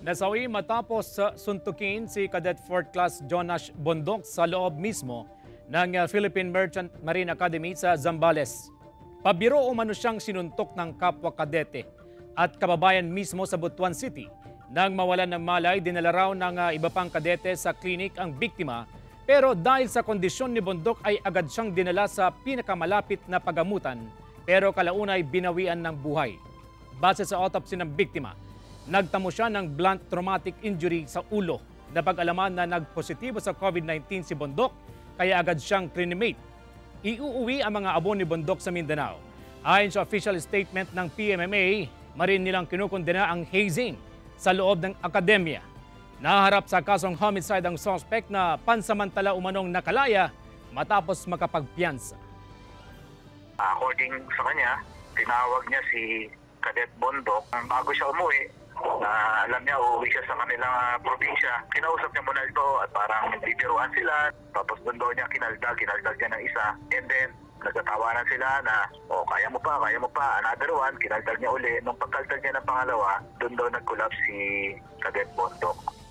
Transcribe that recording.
Nasawi matapos suntukin si Cadet 4th Class Jonas Bondok sa loob mismo ng Philippine Merchant Marine Academy sa Zambales. Pabiro umano siyang sinuntok ng kapwa kadete at kababayan mismo sa Butuan City. Nang mawalan ng malay, dinala raw ng iba pang kadete sa klinik ang biktima, pero dahil sa kondisyon ni Bondok ay agad siyang dinala sa pinakamalapit na pagamutan, pero kalaunay binawian ng buhay. Base sa autopsy ng biktima, nagtamo siya ng blunt traumatic injury sa ulo. Napag-alaman na nagpositibo sa COVID-19 si Bondok, kaya agad siyang cremate. Iuuwi ang mga abo ni Bondok sa Mindanao. Ayon sa official statement ng PMMA, marin nilang kinukondena ang hazing sa loob ng akademya. Naharap sa kasong homicide ang suspect na pansamantala umanong nakalaya matapos makapagpiyansa. According sa kanya, tinawag niya si Cadet Bondok bago siya umuwi. Alam niya, uuwi siya sa kanilang probinsya. Kinausap niya muna ito at parang nagbibiruan sila. Tapos doon daw niya kinaldag niya ng isa. And then, nagtatawanan sila na, kaya mo pa. Another one, kinaldag niya uli. Nung pagkaldag niya ng pangalawa, doon daw nag-collapse si Cadet Bondok.